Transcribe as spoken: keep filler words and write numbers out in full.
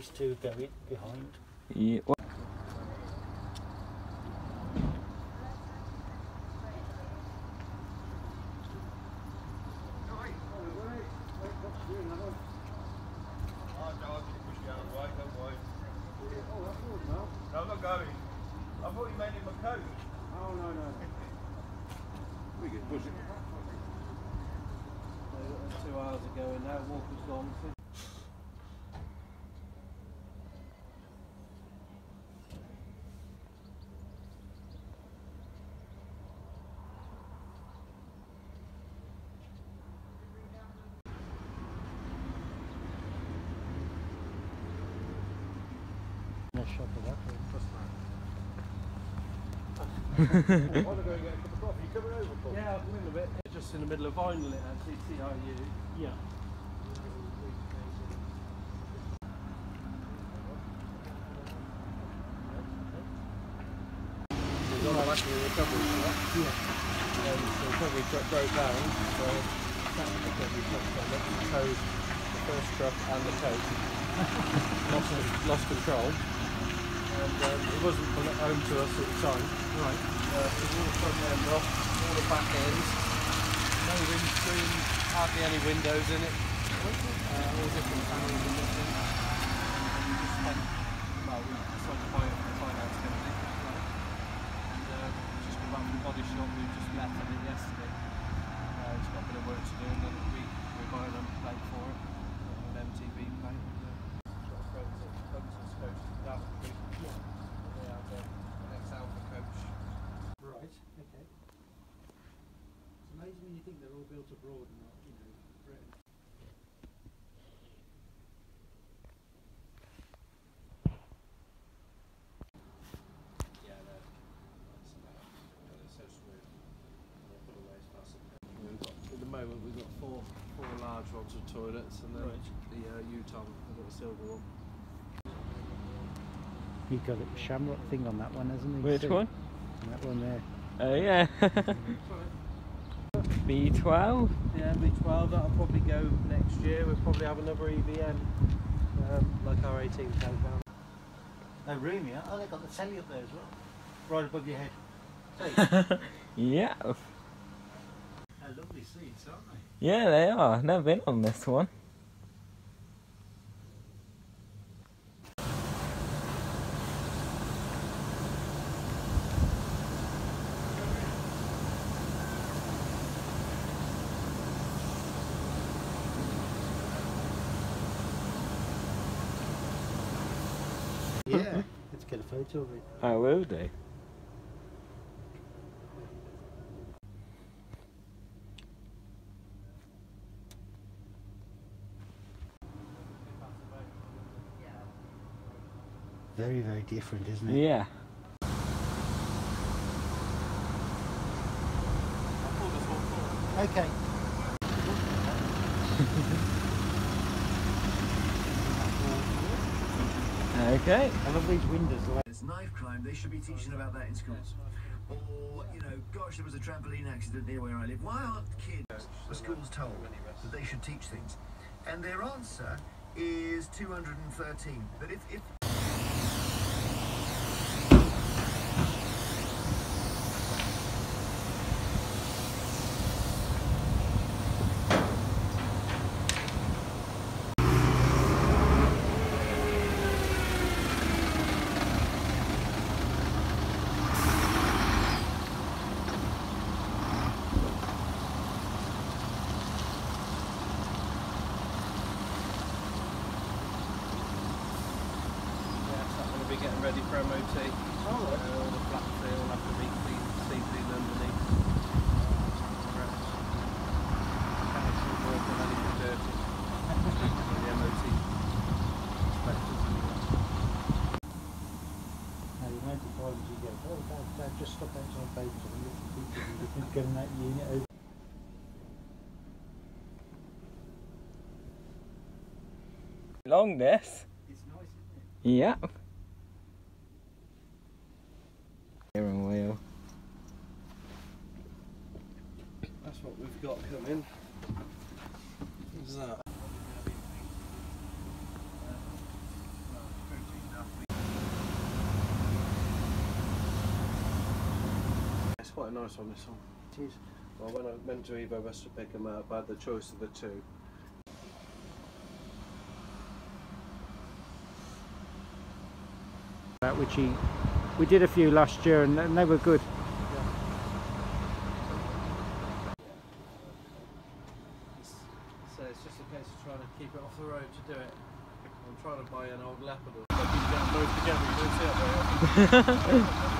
these two go in behind. Yeah. Well, No, I'm not going. I thought you made him a coat. Oh, no, no. We get push it. So, two hours ago and now Walker's gone. So. No shot of that. I want to go and get a cup of coffee. You coming over, Paul? Yeah, I'm in a bit. Just in the middle of vinyl it actually, T I U. Yeah. There's all actually a recovery truck. Yeah. Um, so the recovery truck broke down, so that recovery truck towed the first truck and the coach. lost, lost control. And um, it wasn't home to us at the time. Right. Uh, so all the front end off, all the back ends, no windscreen, hardly any windows in it, uh, all different panels and everything. And we just spent, well, we decided to buy it from a finance company, and uh, just come back from the body shop. We just left it yesterday. Uh, it's got a bit of work to do, and then we, we're buying a plate for it, an M T B plate. And, uh, got friends at Hunter's Coach in Daventry. Yeah. They have a, an ex-Alpha coach. Right. Okay. It's amazing when you think they're all built abroad and not, you know, Britain. Yeah, they're, that's about, they're so smooth. And they put away as fast as we've got, at the moment we've got four four large ones with toilets, and then Right. the uh, Utah, we've got a silver one. You've got a shamrock thing on that one, hasn't he? which See? one? That one there. Oh yeah. B twelve. Yeah, B twelve, that'll probably go next year. We'll probably have another E V M, um, like our eighteen tank van. No room, yeah? Oh, they've got the telly up there as well. Right above your head. See? Yeah. They're lovely seats, aren't they? Yeah, they are. Never been on this one. Yeah. Let's get a photo of it. I will do. Very, very different, isn't it? Yeah. Okay. Okay. I love these windows. It's knife crime, they should be teaching about that in schools. Or, you know, gosh, there was a trampoline accident near where I live. Why aren't kids, the schools told that they should teach things? And their answer is two hundred thirteen. But if, if Getting ready for M O T. Oh, uh, all the flat free will have to be cleaned, steam cleaned underneath. Mechanical work on anything dirty. For the M O T inspectors anyway. Now, the amount of times you go, oh, Dad, Dad, just stop outside Bakers and look at people and you can get in that unit over. Long this. It's nice, isn't it? Yeah. Steering wheel. That's what we've got coming. What's that? quite a nice one, this one. It is. Well, when I went to Evo West to pick them up, I had the choice of the two. That which he, we did a few last year and, and they were good. So it's just a case of trying to keep it off the road to do it. I'm trying to buy an old leopard. They've been down both together, you don't see it very often.